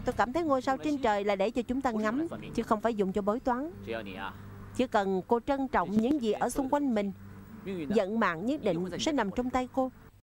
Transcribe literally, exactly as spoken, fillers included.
mà tôi cảm thấy ngôi sao trên trời là để cho chúng ta ngắm, chứ không phải dùng cho bói toán. Chỉ cần cô trân trọng những gì ở xung quanh mình, vận mạng nhất định sẽ nằm trong tay cô.